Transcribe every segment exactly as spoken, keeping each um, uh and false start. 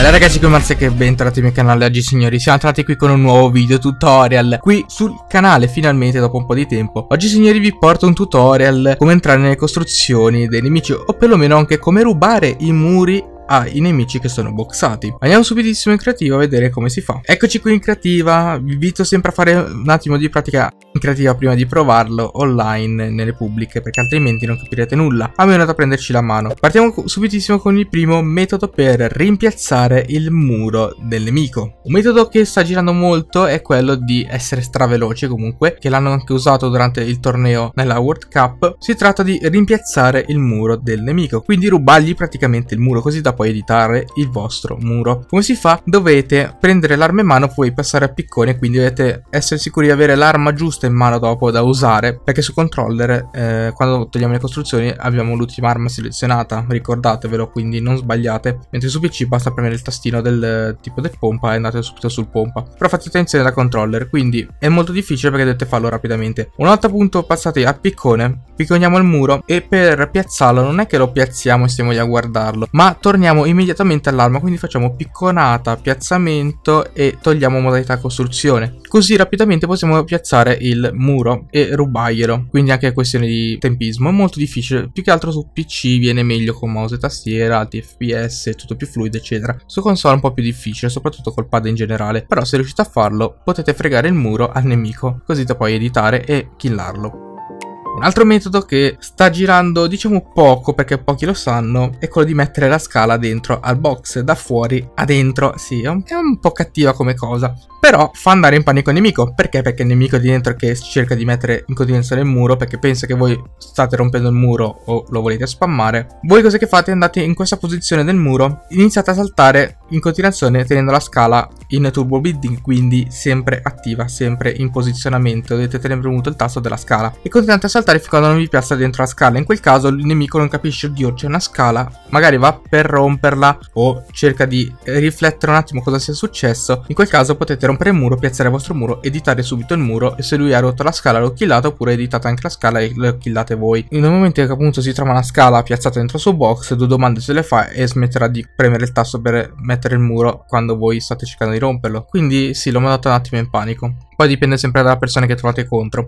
Bella ragazzi, qui Marsec e bentornati nel mio canale. Oggi signori siamo entrati qui con un nuovo video tutorial qui sul canale finalmente dopo un po' di tempo. Oggi signori vi porto un tutorial come entrare nelle costruzioni dei nemici o perlomeno anche come rubare i muri ai nemici che sono boxati. Andiamo subitissimo in creativa a vedere come si fa. Eccoci qui in creativa, vi invito sempre a fare un attimo di pratica in creativa prima di provarlo online nelle pubbliche, perché altrimenti non capirete nulla, a meno da prenderci la mano. Partiamo subitissimo con il primo metodo per rimpiazzare il muro del nemico. Un metodo che sta girando molto è quello di essere straveloce, comunque, che l'hanno anche usato durante il torneo nella World Cup. Si tratta di rimpiazzare il muro del nemico, quindi rubargli praticamente il muro, così da poi editare il vostro muro. Come si fa? Dovete prendere l'arma in mano, poi passare a piccone, quindi dovete essere sicuri di avere l'arma giusta in mano dopo da usare, perché su controller eh, quando togliamo le costruzioni abbiamo l'ultima arma selezionata, ricordatevelo, quindi non sbagliate, mentre su P C basta premere il tastino del tipo del pompa e andate subito sul pompa, però fate attenzione da controller, quindi è molto difficile perché dovete farlo rapidamente. Una volta appunto passate a piccone, picconiamo il muro e per piazzarlo non è che lo piazziamo e stiamo lì a guardarlo, ma torniamo immediatamente all'arma, quindi facciamo picconata, piazzamento e togliamo modalità costruzione, così rapidamente possiamo piazzare il muro e rubarglielo. Quindi anche questione di tempismo, è molto difficile, più che altro su P C viene meglio con mouse e tastiera, alti F P S, tutto più fluido eccetera. Su console è un po' più difficile, soprattutto col pad in generale, però se riuscite a farlo potete fregare il muro al nemico, così da poi editare e killarlo. Un altro metodo che sta girando diciamo poco, perché pochi lo sanno, è quello di mettere la scala dentro al box, da fuori a dentro. Sì, è un, è un po' cattiva come cosa, però fa andare in panico il nemico. Perché? Perché il nemico è di dentro che cerca di mettere in continuazione il muro, perché pensa che voi state rompendo il muro o lo volete spammare. Voi cosa che fate? Andate in questa posizione del muro, iniziate a saltare in continuazione tenendo la scala in turbo bidding, quindi sempre attiva, sempre in posizionamento. Dovete tenere premuto il tasto della scala e continuate a saltare fin quando non vi piazza dentro la scala. In quel caso il nemico non capisce, oddio c'è una scala, magari va per romperla o cerca di riflettere un attimo cosa sia successo. In quel caso potete rompere il muro, piazzare il vostro muro, editare subito il muro, e se lui ha rotto la scala lo killate, oppure editate anche la scala e lo killate voi. Nel momento che appunto si trova una scala piazzata dentro il suo box, due domande se le fa e smetterà di premere il tasto per mettere il muro quando voi state cercando di romperlo. Quindi sì, l'ho mandato un attimo in panico. Poi dipende sempre dalla persona che trovate contro.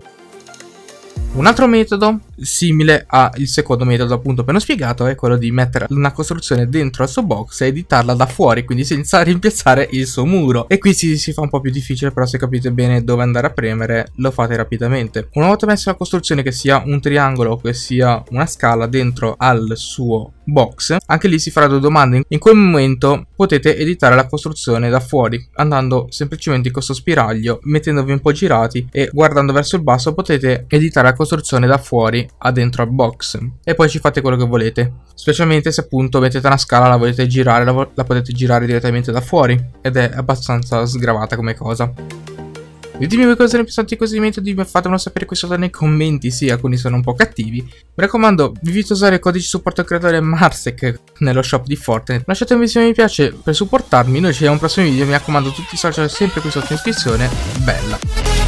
Un altro metodo simile al secondo metodo appunto appena spiegato è quello di mettere una costruzione dentro al suo box e editarla da fuori, quindi senza rimpiazzare il suo muro. E qui si, si fa un po' più difficile, però se capite bene dove andare a premere lo fate rapidamente. Una volta messa la costruzione, che sia un triangolo o che sia una scala dentro al suo box, anche lì si farà due domande. In quel momento potete editare la costruzione da fuori andando semplicemente in questo spiraglio, mettendovi un po' girati e guardando verso il basso potete editare la costruzione da fuori a dentro al box, e poi ci fate quello che volete, specialmente se appunto mettete una scala, la volete girare, la, vo la potete girare direttamente da fuori ed è abbastanza sgravata come cosa. Ditemi voi cosa ne pensate di questi metodi, fatemelo sapere qui sotto nei commenti, sì, alcuni sono un po' cattivi. Mi raccomando, vi invito a usare il codice supporto al creatore Marsec nello shop di Fortnite. Lasciate un bellissimo mi piace per supportarmi, noi ci vediamo al prossimo video, mi raccomando tutti i social sempre qui sotto in descrizione. Bella!